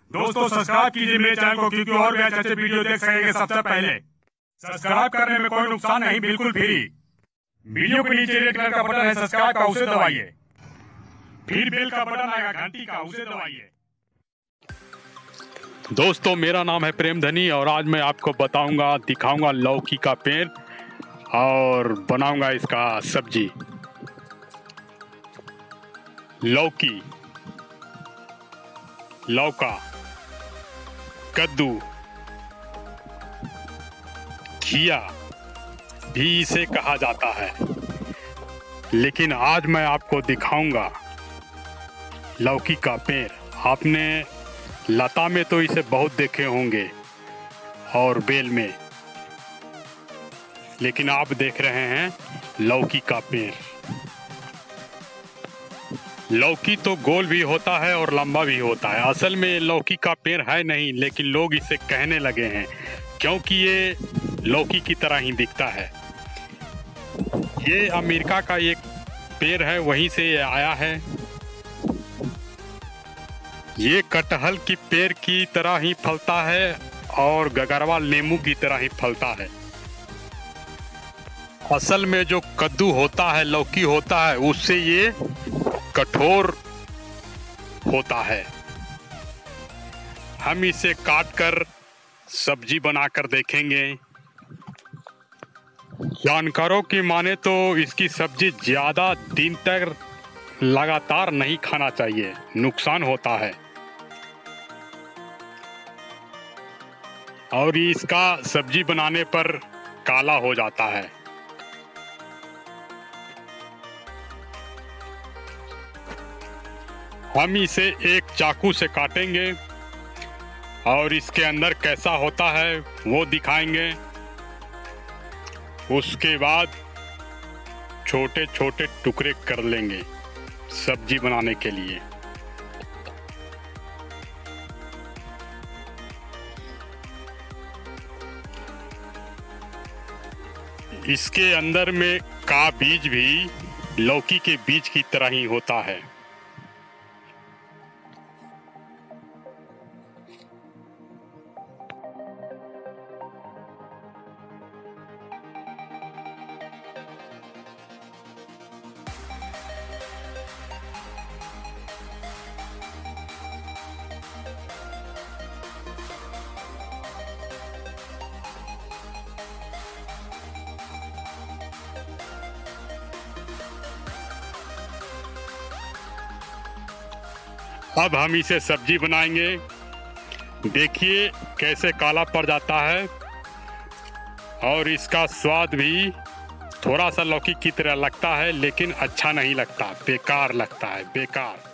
दोस्तों सब्सक्राइब कीजिए मेरे चैनल को, क्योंकि और भी अच्छे वीडियो देख सकेंगे सबसे पहले। सब्सक्राइब करने में कोई नुकसान नहीं, बिल्कुल फ्री। वीडियो के नीचे रेड कलर का बटन है सब्सक्राइब का, उसे दबाइए। फिर बेल का बटन आएगा घंटी का, उसे दबाइए। दोस्तों मेरा नाम है प्रेम धनी और आज मैं आपको बताऊंगा, दिखाऊंगा लौकी का पेड़ और बनाऊंगा इसका सब्जी। लौकी, लौका, कद्दू, घिया भी इसे कहा जाता है, लेकिन आज मैं आपको दिखाऊंगा लौकी का पेड़। आपने लता में तो इसे बहुत देखे होंगे और बेल में, लेकिन आप देख रहे हैं लौकी का पेड़। लौकी तो गोल भी होता है और लंबा भी होता है। असल में लौकी का पेड़ है नहीं, लेकिन लोग इसे कहने लगे हैं क्योंकि ये लौकी की तरह ही दिखता है। ये अमेरिका का एक पेड़ है, वहीं से ये आया है। ये कटहल की पेड़ की तरह ही फलता है और गगरवा नींबू की तरह ही फलता है। असल में जो कद्दू होता है, लौकी होता है, उससे ये कठोर होता है। हम इसे काट कर सब्जी बनाकर देखेंगे। जानकारों की माने तो इसकी सब्जी ज़्यादा दिन तक लगातार नहीं खाना चाहिए, नुकसान होता है। और इसका सब्जी बनाने पर काला हो जाता है। हम इसे एक चाकू से काटेंगे और इसके अंदर कैसा होता है वो दिखाएंगे। उसके बाद छोटे छोटे टुकड़े कर लेंगे सब्जी बनाने के लिए। इसके अंदर में का बीज भी लौकी के बीज की तरह ही होता है। अब हम इसे सब्जी बनाएंगे। देखिए कैसे काला पड़ जाता है और इसका स्वाद भी थोड़ा सा लौकी की तरह लगता है, लेकिन अच्छा नहीं लगता, बेकार लगता है, बेकार।